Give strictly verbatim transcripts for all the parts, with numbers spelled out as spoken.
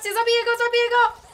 Patrzcie, zabiję go, zabiję go!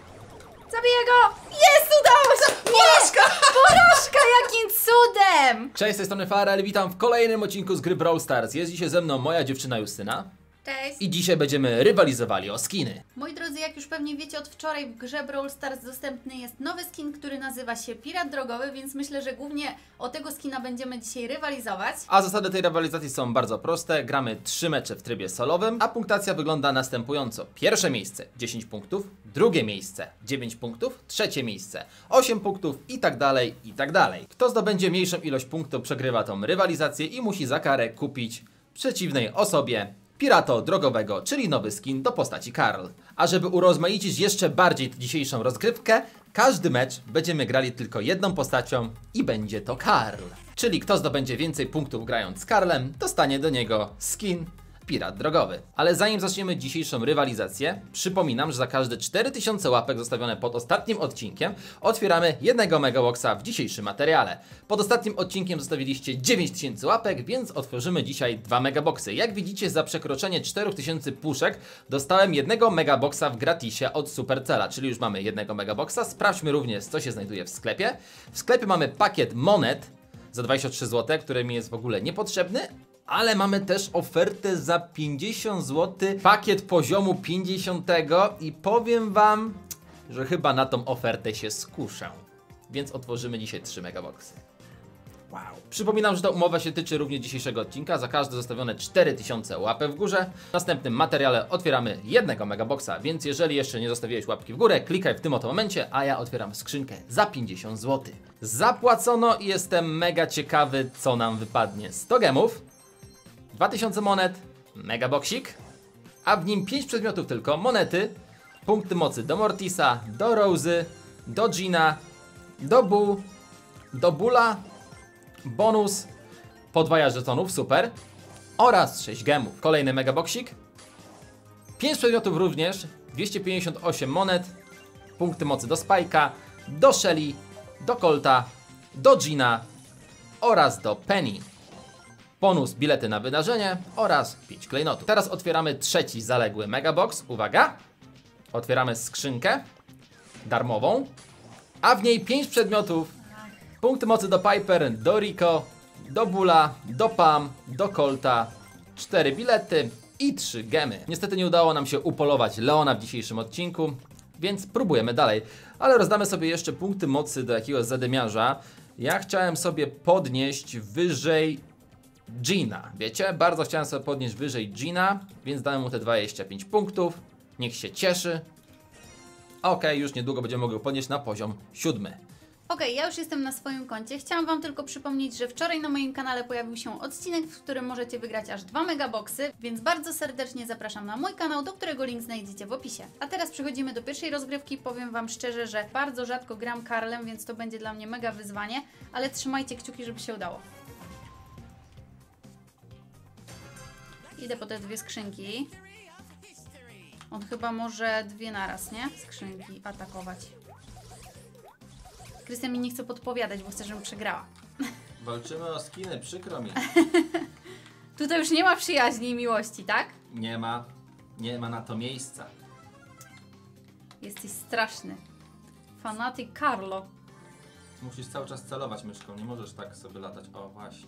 Zabiję go! Jest, udało się! Porażka! Porażka, jakim cudem! Cześć, z tej strony Farel, witam w kolejnym odcinku z gry Brawl Stars. Jest dzisiaj ze mną moja dziewczyna Justyna. Cześć! I dzisiaj będziemy rywalizowali o skiny. Moi drodzy, jak już pewnie wiecie, od wczoraj w grze Brawl Stars dostępny jest nowy skin, który nazywa się Pirat Drogowy, więc myślę, że głównie o tego skina będziemy dzisiaj rywalizować. A zasady tej rywalizacji są bardzo proste. Gramy trzy mecze w trybie solowym, a punktacja wygląda następująco. Pierwsze miejsce dziesięć punktów, drugie miejsce dziewięć punktów, trzecie miejsce osiem punktów i tak dalej, i tak dalej. Kto zdobędzie mniejszą ilość punktów, przegrywa tą rywalizację i musi za karę kupić przeciwnej osobie Pirata Drogowego, czyli nowy skin do postaci Karl. A żeby urozmaicić jeszcze bardziej dzisiejszą rozgrywkę, każdy mecz będziemy grali tylko jedną postacią i będzie to Karl. Czyli kto zdobędzie więcej punktów grając z Karlem, dostanie do niego skin Pirat Drogowy. Ale zanim zaczniemy dzisiejszą rywalizację, przypominam, że za każde cztery tysiące łapek zostawione pod ostatnim odcinkiem otwieramy jednego megaboxa w dzisiejszym materiale. Pod ostatnim odcinkiem zostawiliście dziewięć tysięcy łapek, więc otworzymy dzisiaj dwa megaboxy. Jak widzicie, za przekroczenie czterech tysięcy puszek dostałem jednego megaboxa w gratisie od Supercella, czyli już mamy jednego megaboxa. Sprawdźmy również, co się znajduje w sklepie. W sklepie mamy pakiet monet za dwadzieścia trzy złote, który mi jest w ogóle niepotrzebny. Ale mamy też ofertę za pięćdziesiąt złotych, pakiet poziomu pięćdziesiątego i powiem wam, że chyba na tą ofertę się skuszę. Więc otworzymy dzisiaj trzy megaboxy. Wow. Przypominam, że ta umowa się tyczy również dzisiejszego odcinka. Za każde zostawione cztery tysiące łapek w górze. W następnym materiale otwieramy jednego megaboxa, więc jeżeli jeszcze nie zostawiłeś łapki w górę, klikaj w tym oto momencie, a ja otwieram skrzynkę za pięćdziesiąt złotych. Zapłacono i jestem mega ciekawy, co nam wypadnie. sto gemów. dwa tysiące monet, megaboksik, a w nim pięć przedmiotów tylko, monety, punkty mocy do Mortisa, do Rozy, do Gina, do Bu, do Bula, bonus, podwaja żetonów, super, oraz sześć gemów. Kolejny megaboksik, pięć przedmiotów również, dwieście pięćdziesiąt osiem monet, punkty mocy do Spike'a, do Shelly, do Colta, do Gina oraz do Penny. Bonus, bilety na wydarzenie oraz pięć klejnotów. Teraz otwieramy trzeci zaległy megabox. Uwaga! Otwieramy skrzynkę darmową, a w niej pięć przedmiotów. Punkty mocy do Piper, do Rico, do Bula, do Pam, do Colta, cztery bilety i trzy gemy. Niestety nie udało nam się upolować Leona w dzisiejszym odcinku, więc próbujemy dalej. Ale rozdamy sobie jeszcze punkty mocy do jakiegoś zadymiarza. Ja chciałem sobie podnieść wyżej Gina, wiecie? Bardzo chciałem sobie podnieść wyżej Gina, więc dałem mu te dwadzieścia pięć punktów. Niech się cieszy. Ok, już niedługo będziemy mogli podnieść na poziom siódmy. Ok, ja już jestem na swoim koncie. Chciałam wam tylko przypomnieć, że wczoraj na moim kanale pojawił się odcinek, w którym możecie wygrać aż dwa megaboxy, więc bardzo serdecznie zapraszam na mój kanał, do którego link znajdziecie w opisie. A teraz przechodzimy do pierwszej rozgrywki. Powiem wam szczerze, że bardzo rzadko gram Karlem, więc to będzie dla mnie mega wyzwanie, ale trzymajcie kciuki, żeby się udało. Idę po te dwie skrzynki. On chyba może dwie naraz, nie? Skrzynki atakować. Krystian mi nie chce podpowiadać, bo chce, żebym przegrała. Walczymy o skiny, przykro mi. Tutaj już nie ma przyjaźni i miłości, tak? Nie ma, nie ma na to miejsca. Jesteś straszny. Fanatyk Carlo. Musisz cały czas celować myszką, nie możesz tak sobie latać. O, właśnie.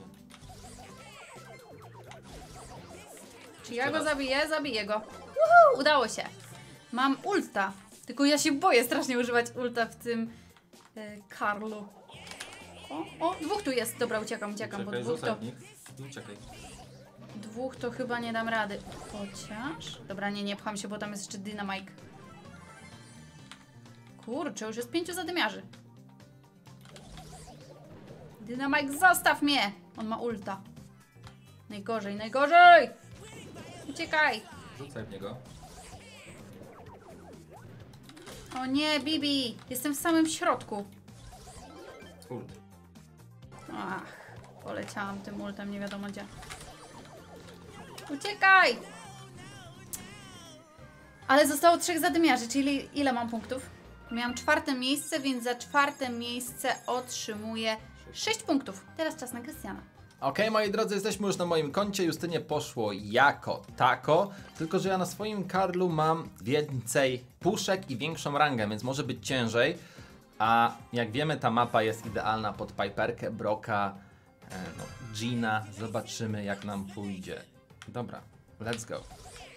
Czy ja go zabiję? Zabiję go. Uhu, udało się. Mam ulta. Tylko ja się boję strasznie używać ulta w tym yy, Karlu. O, o, dwóch tu jest. Dobra, uciekam, uciekam, Czekaj, bo dwóch to... Uciekaj. Dwóch to chyba nie dam rady. Chociaż... Dobra, nie, nie pcham się, bo tam jest jeszcze dynamite. Kurczę, już jest pięciu zadymiarzy. Dynamite, zostaw mnie! On ma ulta. Najgorzej, najgorzej! Uciekaj! Rzucaj w niego. O nie, Bibi! Jestem w samym środku. Ult. Ach, poleciałam tym ultem, nie wiadomo gdzie. Uciekaj! Ale zostało trzech zadymiarzy, czyli ile mam punktów? Miałam czwarte miejsce, więc za czwarte miejsce otrzymuję sześć punktów. Teraz czas na Krystiana. Okej, moi drodzy, jesteśmy już na moim koncie. Justynie poszło jako tako, tylko że ja na swoim Karlu mam więcej puszek i większą rangę, więc może być ciężej. A jak wiemy, ta mapa jest idealna pod Piperkę, Broka, e, no, Gina. Zobaczymy, jak nam pójdzie. Dobra, let's go.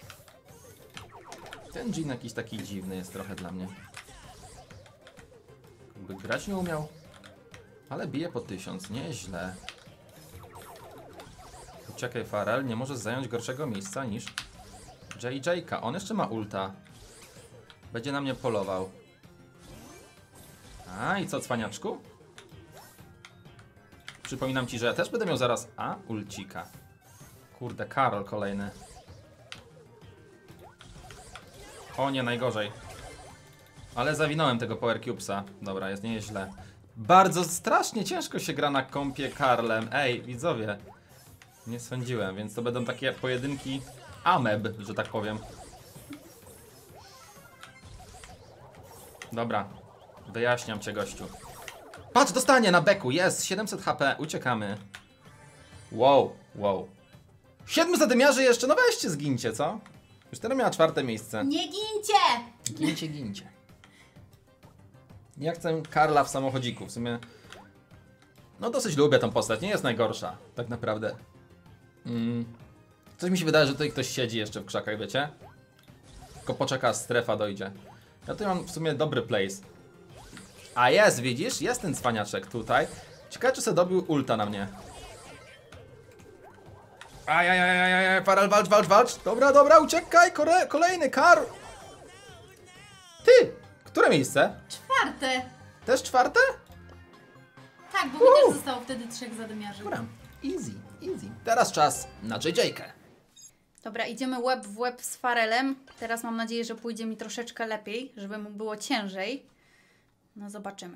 Ten Gin jakiś taki dziwny jest trochę dla mnie. Jakby grać nie umiał, ale bije po tysiąc, nieźle. Uciekaj, Farel, nie możesz zająć gorszego miejsca niż J J-ka. On jeszcze ma ulta. Będzie na mnie polował. A, i co, cwaniaczku? Przypominam ci, że ja też będę miał zaraz... A, ulcika. Kurde, Karol kolejny. O nie, najgorzej. Ale zawinąłem tego Power Cubesa. Dobra, jest nieźle. Bardzo strasznie ciężko się gra na kompie Karlem. Ej, widzowie. Nie sądziłem, więc to będą takie pojedynki ameb, że tak powiem. Dobra, wyjaśniam cię, gościu. Patrz, dostanie na beku, jest, siedemset H P, uciekamy. Wow, wow. Siedmiu zadymiarzy jeszcze, no weźcie, zgincie, co? Już teraz miała czwarte miejsce. Nie gincie! Gincie, gincie. Ja chcę Karla w samochodziku, w sumie... No dosyć lubię tą postać, nie jest najgorsza, tak naprawdę. Mm. Coś mi się wydaje, że tutaj ktoś siedzi jeszcze w krzakach, wiecie? Tylko poczeka, aż strefa dojdzie. Ja tutaj mam w sumie dobry place. A jest, widzisz? Jest ten cwaniaczek tutaj. Ciekawe, czy sobie dobił ulta na mnie. Ajajajajaj, Farel, walcz, walcz, walcz. Dobra, dobra, uciekaj, Kore kolejny kar. Ty! Które miejsce? Czwarte. Też czwarte? Tak, bo mi Uh. też zostało wtedy trzech zadymiarzy. Dobra, easy, easy. Teraz czas na J J-kę. Dobra, idziemy łeb w łeb z Farelem. Teraz mam nadzieję, że pójdzie mi troszeczkę lepiej, żeby mu było ciężej. No zobaczymy.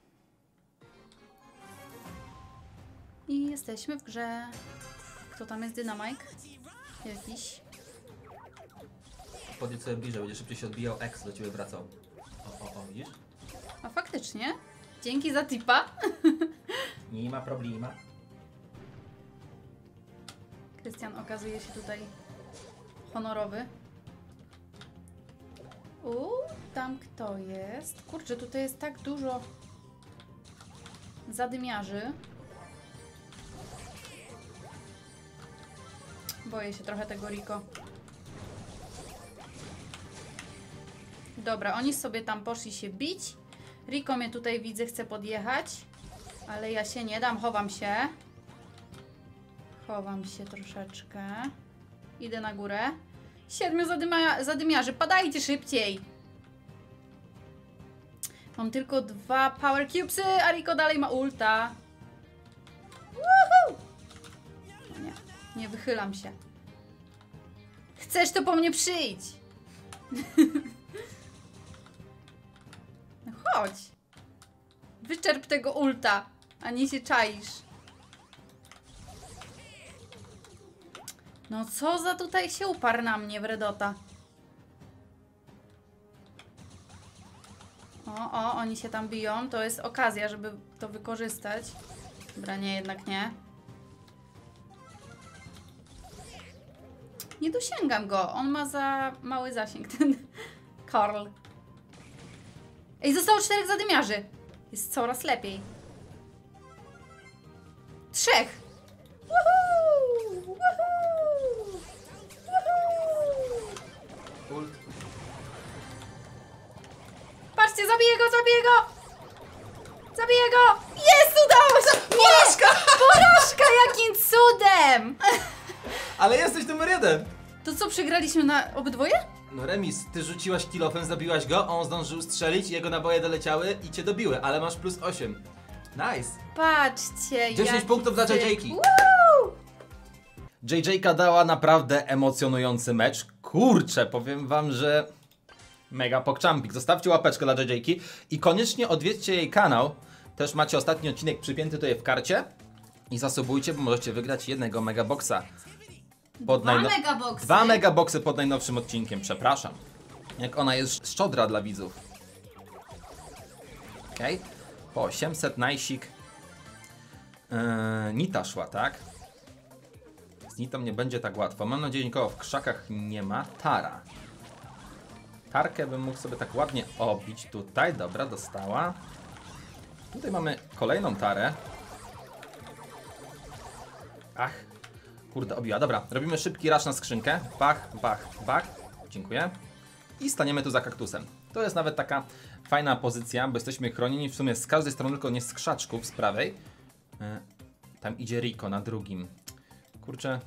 I jesteśmy w grze. Kto tam jest? Dynamike? Jakiś. Podjedź sobie bliżej, będzie szybciej się odbijał, X do ciebie wracał. O, o, o, widzisz? A faktycznie. Dzięki za tipa. Nie ma problemu. Krystian okazuje się tutaj honorowy. Uuu, tam kto jest? Kurczę, tutaj jest tak dużo zadymiarzy. Boję się trochę tego Rico. Dobra, oni sobie tam poszli się bić. Rico mnie tutaj widzę, chce podjechać. Ale ja się nie dam, chowam się. Chowam się troszeczkę. Idę na górę. Siedmiu zadymia zadymiarzy, padajcie szybciej! Mam tylko dwa Power Cubesy, a Rico dalej ma ulta. Woohoo! No nie, nie wychylam się. Chcesz, to po mnie przyjdź! No chodź! Wyczerp tego ulta, a nie się czaisz. No co za tutaj się uparł na mnie, wredota. O, o, oni się tam biją. To jest okazja, żeby to wykorzystać. Dobra, nie, jednak nie. Nie dosięgam go. On ma za mały zasięg, ten Karl. Ej, zostało czterech zadymiarzy. Jest coraz lepiej. Trzech. Woohoo! Woohoo! Woohoo! Ult. Patrzcie, zabiję go, zabiję go! Zabiję go! Jest, udało się! Porażka! Porażka, jakim cudem! Ale jesteś numer jeden! To co, przegraliśmy na obydwoje? No remis, ty rzuciłaś kilofem, zabiłaś go, on zdążył strzelić, jego naboje doleciały i cię dobiły, ale masz plus osiem. Nice! Patrzcie, dziesięć jaki punktów dla cyk. J J-ki. Woo! J J-ka dała naprawdę emocjonujący mecz. Kurczę, powiem wam, że mega pokczampik. Zostawcie łapeczkę dla J J-ki i koniecznie odwiedźcie jej kanał. Też macie ostatni odcinek przypięty tutaj w karcie. I zasubujcie, bo możecie wygrać jednego megaboxa. Pod Dwa najno- megaboxy. Dwa megaboxy pod najnowszym odcinkiem, przepraszam. Jak ona jest szczodra dla widzów. Okej. Okay. Po osiemset najsik. Yy, Nita szła, tak? Z Nitą nie będzie tak łatwo. Mam nadzieję, że nikogo w krzakach nie ma. Tara. Tarkę bym mógł sobie tak ładnie obić tutaj. Dobra, dostała. Tutaj mamy kolejną tarę. Ach, kurde, obiła. Dobra, robimy szybki rush na skrzynkę. Bach, bach, bach. Dziękuję. I staniemy tu za kaktusem. To jest nawet taka fajna pozycja, bo jesteśmy chronieni w sumie z każdej strony, tylko nie z krzaczków, z prawej. E, tam idzie Rico na drugim. Kurczę.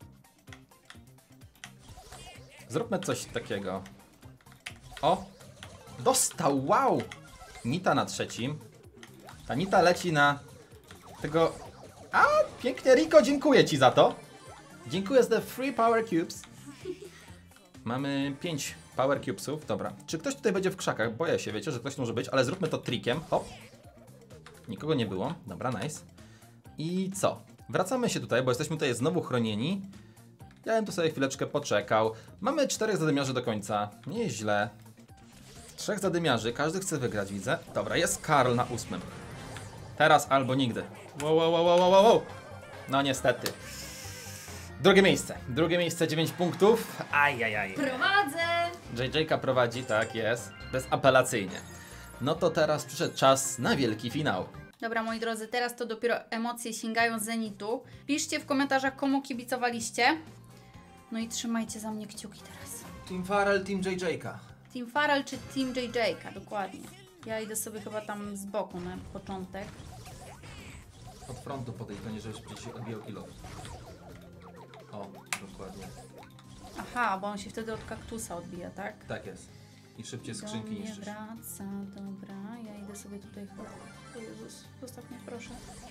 Zróbmy coś takiego. O! Dostał! Wow! Nita na trzecim. Ta Nita leci na tego... A! Pięknie, Rico, dziękuję ci za to. Dziękuję za te free power cubes. Mamy pięć power cubesów. Dobra. Czy ktoś tutaj będzie w krzakach? Boję się, wiecie, że ktoś może być, ale zróbmy to trikiem. Hop. Nikogo nie było. Dobra, nice. I co? Wracamy się tutaj, bo jesteśmy tutaj znowu chronieni. Ja bym tu sobie chwileczkę poczekał. Mamy czterech zadymiarzy do końca. Nieźle. Trzech zadymiarzy. Każdy chce wygrać, widzę. Dobra, jest Karl na ósmym. Teraz albo nigdy. Wow, wow, wow, wow, wow. No niestety. Drugie miejsce. Drugie miejsce, dziewięć punktów. Ajajaj. Prowadzę! J J K prowadzi, tak jest. Bezapelacyjnie. No to teraz przyszedł czas na wielki finał. Dobra, moi drodzy, teraz to dopiero emocje sięgają zenitu. Piszcie w komentarzach, komu kibicowaliście. No i trzymajcie za mnie kciuki teraz. Team Farrell, Team J J K. Team Farrell czy Team J J K, dokładnie. Ja idę sobie chyba tam z boku na początek. Od frontu po tej stronie, żebyś przecież odbijał kilo. O, dokładnie. Aha, bo on się wtedy od kaktusa odbija, tak? Tak jest. I szybciej Do skrzynki mnie niszczysz. wraca, dobra. Ja idę sobie tutaj chyba... O Jezus, zostaw mnie, proszę.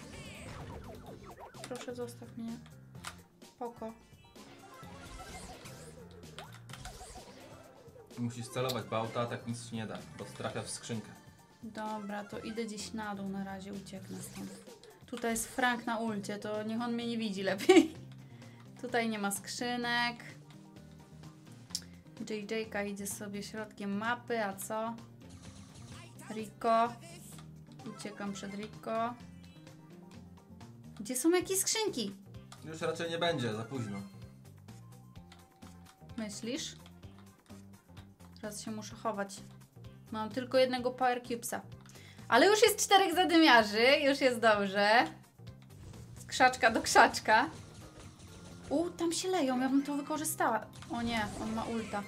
Proszę, zostaw mnie. Poko. Musisz celować, bo auta tak nic ci nie da, bo trafia w skrzynkę. Dobra, to idę gdzieś na dół na razie, ucieknę stąd. Tutaj jest Frank na ulcie, to niech on mnie nie widzi lepiej. Tutaj nie ma skrzynek. J J K idzie sobie środkiem mapy, a co? Rico. Uciekam przed Rico. Gdzie są jakieś skrzynki? Już raczej nie będzie, za późno. Myślisz? Teraz się muszę chować. Mam tylko jednego Power Cubesa. Ale już jest czterech zadymiarzy, już jest dobrze. Z krzaczka do krzaczka. U, tam się leją, ja bym to wykorzystała. O nie, on ma ulta.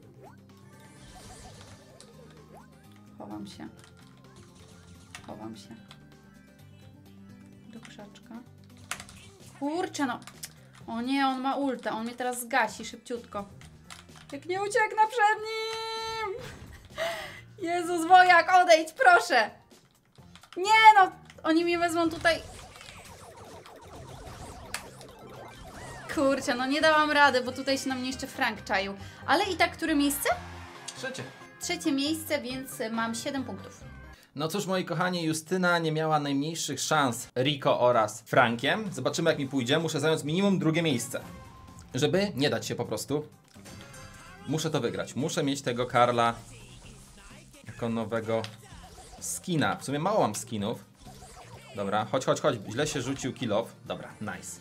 Chowam się. Chowam się. Do krzaczka. Kurczę no. O nie, on ma ulta, on mnie teraz zgasi szybciutko. Jak nie ucieknę przed nim! Jezus, wojak, odejdź, proszę! Nie no, oni mnie wezmą tutaj. Kurczę, no nie dałam rady, bo tutaj się na mnie jeszcze Frank czaił. Ale i tak, które miejsce? Trzecie. Trzecie miejsce, więc mam siedem punktów. No cóż, moi kochani, Justyna nie miała najmniejszych szans Rico oraz Frankiem. Zobaczymy, jak mi pójdzie. Muszę zająć minimum drugie miejsce. Żeby nie dać się po prostu. Muszę to wygrać. Muszę mieć tego Karla jako nowego skina. W sumie mało mam skinów. Dobra, chodź, chodź, chodź. Źle się rzucił kill off. Dobra, nice.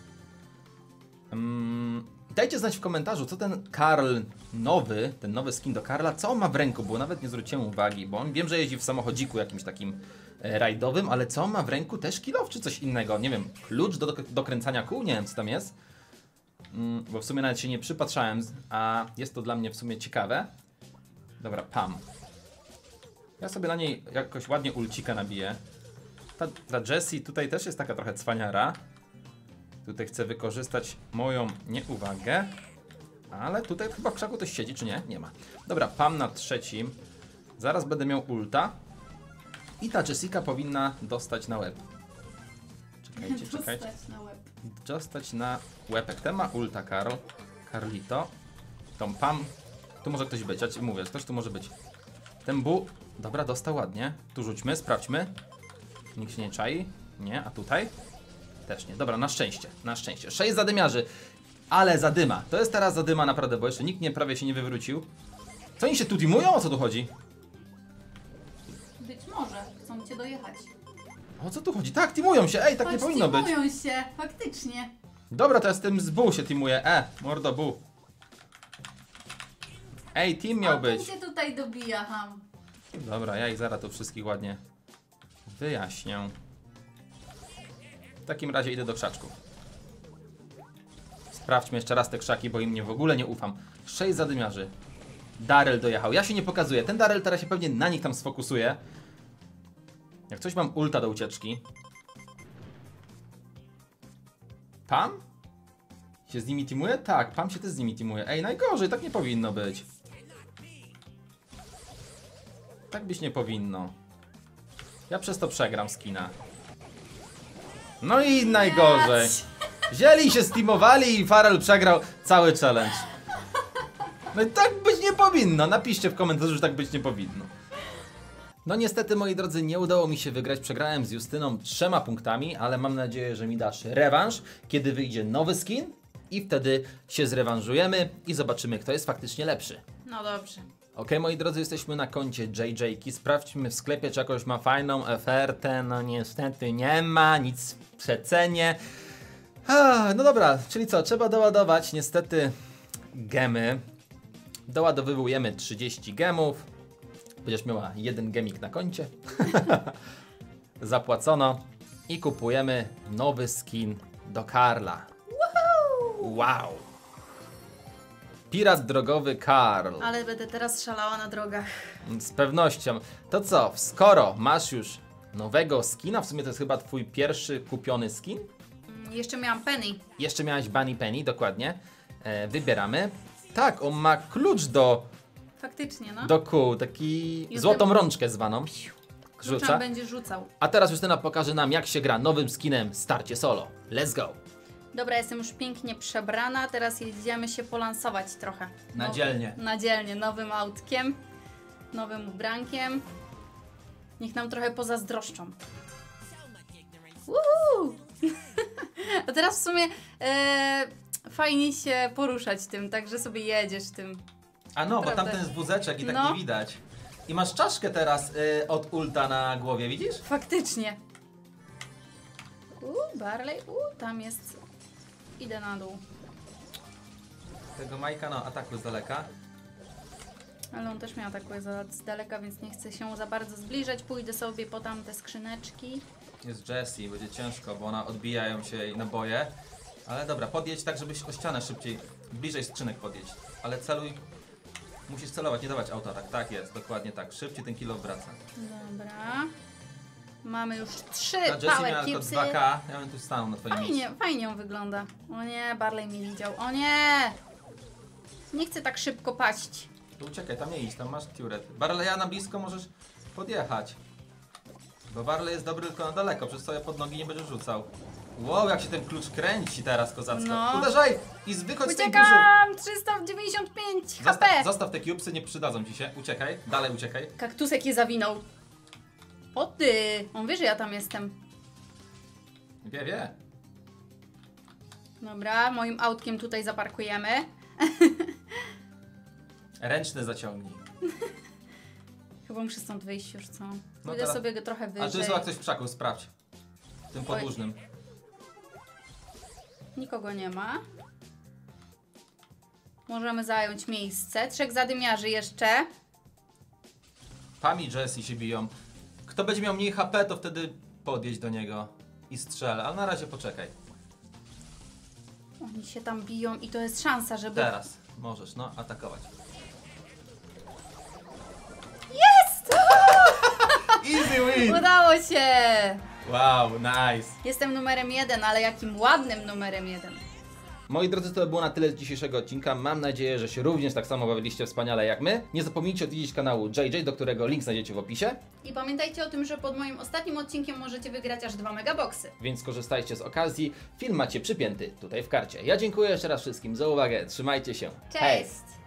Um, dajcie znać w komentarzu, co ten Karl nowy, ten nowy skin do Karla, co on ma w ręku, bo nawet nie zwróciłem uwagi, bo on wiem, że jeździ w samochodziku jakimś takim e, rajdowym, ale co on ma w ręku? Też kill off czy coś innego? Nie wiem, klucz do, do kręcania kół? Nie wiem, co tam jest. Mm, bo w sumie nawet się nie przypatrzałem, a jest to dla mnie w sumie ciekawe. Dobra, pam. Ja sobie na niej jakoś ładnie ulcika nabiję. Ta, ta Jessie tutaj też jest taka trochę cwaniara. Tutaj chcę wykorzystać moją nieuwagę. Ale tutaj chyba w krzaku coś siedzi, czy nie? Nie ma. Dobra, pam na trzecim. Zaraz będę miał ulta. I ta Jessica powinna dostać na łeb. Czekajcie, czekajcie. Dostać na łeb. Dostać na łepek. Ten ma ulta, Karl. Carlito. Tą pam. Tu może ktoś być, ja ci mówię, ktoś tu może być. Ten bu. Dobra, dostał ładnie. Tu rzućmy, sprawdźmy. Nikt się nie czai. Nie, a tutaj? Też nie. Dobra, na szczęście, na szczęście. Sześć zadymiarzy. Ale zadyma. To jest teraz zadyma naprawdę, bo jeszcze nikt nie, prawie się nie wywrócił. Co oni się tu teamują? O co tu chodzi? Być może, chcą cię dojechać. O co tu chodzi? Tak, teamują się. Ej, tak Chodź, nie powinno być. teamują się, faktycznie. Dobra, to ja z tym z Bu się teamuję. E, mordo Bu. Ej, team miał A ten być. się tutaj dobija, ham. Dobra, ja ich zaraz tu wszystkich ładnie wyjaśnię. W takim razie idę do krzaczków. Sprawdźmy jeszcze raz te krzaki, bo im nie w ogóle nie ufam. Sześć zadymiarzy. Daryl dojechał. Ja się nie pokazuję. Ten Daryl teraz się pewnie na nich tam sfokusuje. Jak coś mam ulta do ucieczki. Pam? Się z nimi teamuje? Tak, Pam się też z nimi teamuje. Ej, najgorzej, tak nie powinno być. Tak być nie powinno. Ja przez to przegram skina. No i najgorzej. Wzięli się steamowali i Farel przegrał cały challenge. No i tak być nie powinno. Napiszcie w komentarzu, że tak być nie powinno. No niestety, moi drodzy, nie udało mi się wygrać. Przegrałem z Justyną trzema punktami, ale mam nadzieję, że mi dasz rewanż, kiedy wyjdzie nowy skin i wtedy się zrewanżujemy i zobaczymy, kto jest faktycznie lepszy. No dobrze. Ok, moi drodzy, jesteśmy na koncie J J-ki. Sprawdźmy w sklepie, czy jakoś ma fajną ofertę. No niestety nie ma, nic w przecenie. Ah, no dobra, czyli co, trzeba doładować niestety gemy. Doładowujemy trzydzieści gemów. Będziesz miała jeden gemik na koncie. Zapłacono. I kupujemy nowy skin do Karla. Wow! Pirat drogowy Karl. Ale będę teraz szalała na drogach. Z pewnością. To co, skoro masz już nowego skina, w sumie to jest chyba twój pierwszy kupiony skin? Mm, Jeszcze miałam Penny. Jeszcze miałaś Bunny Penny, dokładnie. E, wybieramy. Tak, on ma klucz do, Faktycznie, no. do kół, taki Jestem- złotą rączkę zwaną. Kluczem Rzuca. będzie rzucał. A teraz Justyna pokaże nam, jak się gra nowym skinem starcie solo. Let's go! Dobra, jestem już pięknie przebrana, teraz jedziemy się polansować trochę. Na No- dzielnie. Na dzielnie, nowym autkiem, nowym ubrankiem. Niech nam trochę pozazdroszczą. Woohoo! A teraz w sumie e, fajnie się poruszać tym, także sobie jedziesz tym. A no, bo Naprawdę. tamten jest wózeczek i tak No. nie widać. I masz czaszkę teraz y, od ulta na głowie, widzisz? Faktycznie. Uuu, Barley, uuu, tam jest. Idę na dół. Tego Majka, no, ataku z daleka. Ale on też miał takie za z daleka, więc nie chcę się za bardzo zbliżać. Pójdę sobie po tamte skrzyneczki. Jest Jessie, będzie ciężko, bo ona odbijają się jej naboje. Ale dobra, podjedź tak, żebyś o ścianę szybciej, bliżej skrzynek podjedź. Ale celuj, musisz celować, nie dawać auta, tak, tak jest, dokładnie tak. Szybciej ten kilo wraca. Dobra. Mamy już trzy Ta Jessie power miała tylko cubesy. dwa K, ja bym tu stanął na twoim miejscu. Fajnie, fajnie on wygląda. O nie, Barley mnie widział. O nie! Nie chcę tak szybko paść. To uciekaj, tam nie idź, tam masz turret. Barleya na blisko możesz podjechać. Bo Barley jest dobry tylko na daleko, przez sobie pod nogi nie będziesz rzucał. Wow, jak się ten klucz kręci teraz kozacko. No. Uderzaj! I wychodź z tej burzy. Uciekam! trzysta dziewięćdziesiąt pięć H P! Zostaw, zostaw te cubesy, nie przydadzą ci się. Uciekaj, dalej uciekaj. Kaktusek je zawinął. O ty! On wie, że ja tam jestem. Wie, wie. Dobra, moim autkiem tutaj zaparkujemy. Ręczny zaciągnij. Chyba muszę stąd wyjść już, co? No Pójdę teraz- sobie go trochę wyżej. A tu jest chyba ktoś w krzaku, sprawdź. Tym podłużnym. Nikogo nie ma. Możemy zająć miejsce. Trzech zadymiarzy jeszcze. Pam i Jessie się biją. Kto będzie miał mniej H P, to wtedy podjedź do niego i strzel, ale na razie poczekaj. Oni się tam biją i to jest szansa, żeby... Teraz możesz, no, atakować. Jest! Easy win! Udało się! Wow, nice! Jestem numerem jeden, ale jakim ładnym numerem jeden. Moi drodzy, to było na tyle z dzisiejszego odcinka. Mam nadzieję, że się również tak samo bawiliście wspaniale jak my. Nie zapomnijcie odwiedzić kanału J J, do którego link znajdziecie w opisie. I pamiętajcie o tym, że pod moim ostatnim odcinkiem możecie wygrać aż dwa megaboxy. Więc korzystajcie z okazji. Film macie przypięty tutaj w karcie. Ja dziękuję jeszcze raz wszystkim za uwagę. Trzymajcie się. Hej! Cześć!